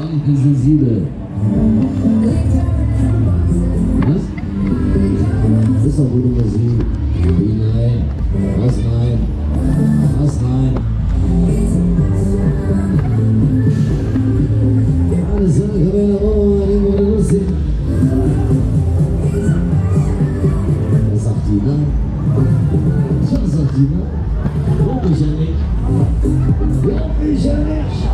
eigentlich sensibel. Was? Das ist doch gute Musik. Wie nein? Was nein? Was nein? Alles klar, kann man da oben irgendwo lustig. Was sagt die da? Was sagt die da? Glaub ich ja nicht. Glaub ich ja nicht.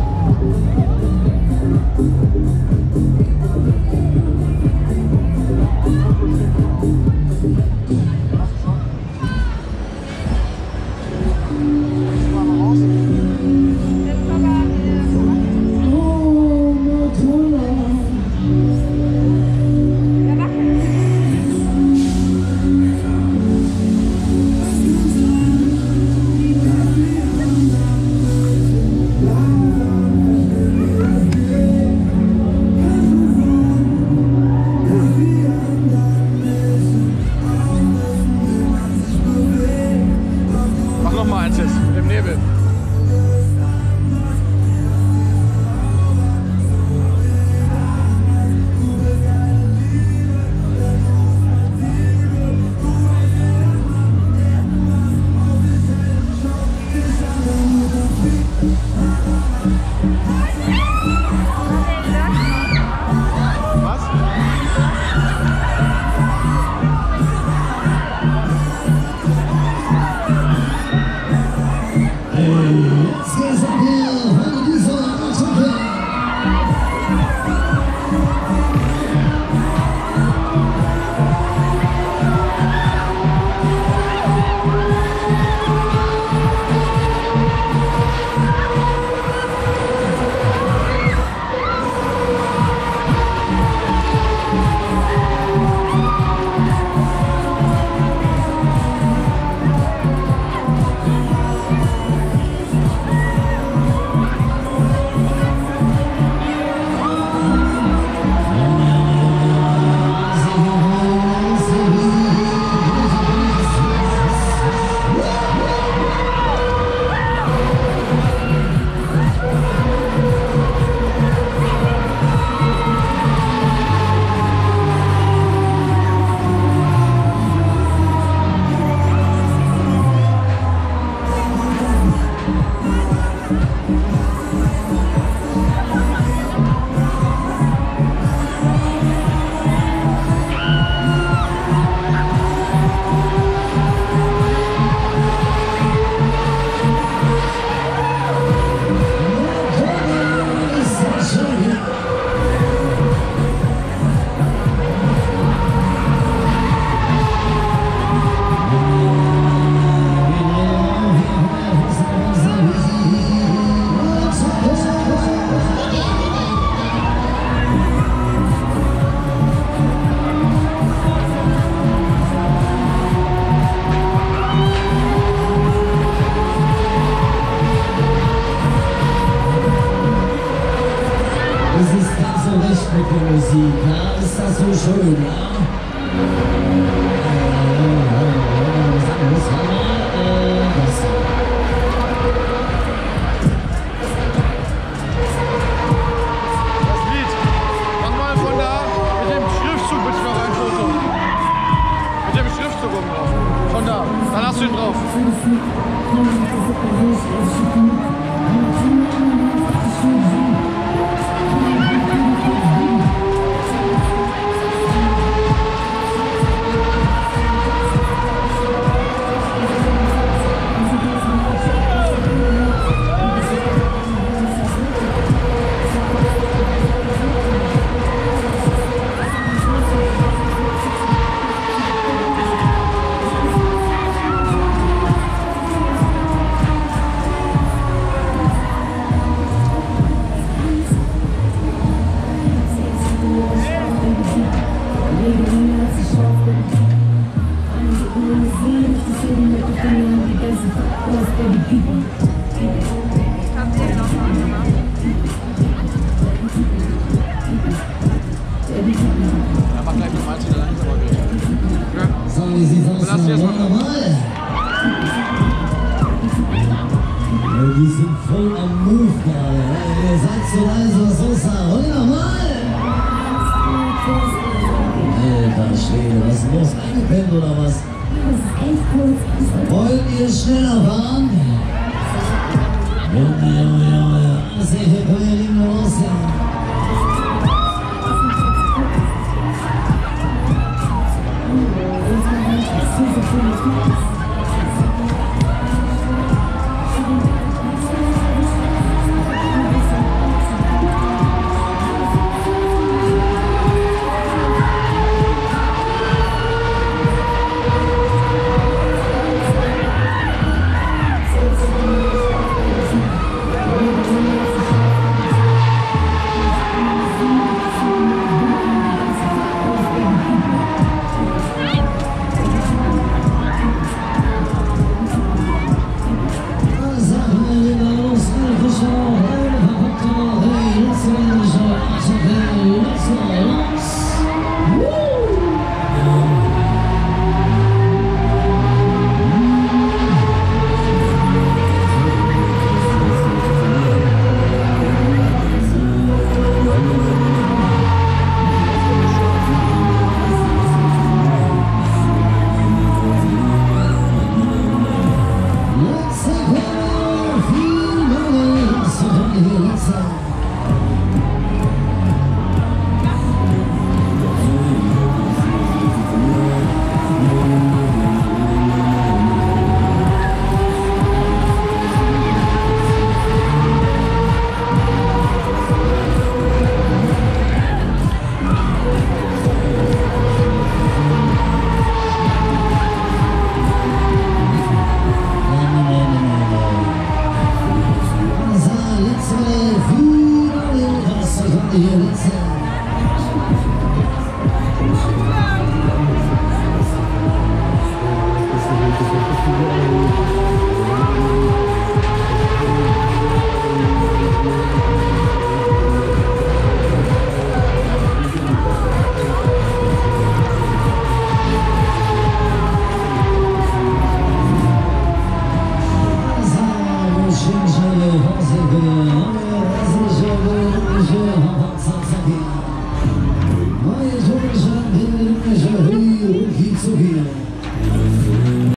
mit der Musik, ja? Ist das so schön, ja? Das Lied, mach mal von da mit dem Schriftzug bitte noch ein Foto. Mit dem Schriftzug oben drauf. Von da, dann hast du ihn drauf. Die sind voll am Move gerade. Ihr seid so leise, was los da? Hol ihn nochmal! Alter Schwede, was ist los? Eingepennt oder was? Wollt ihr schneller fahren? Junge, Junge, Junge. Alles nicht, wir können ja nicht mehr los, ja.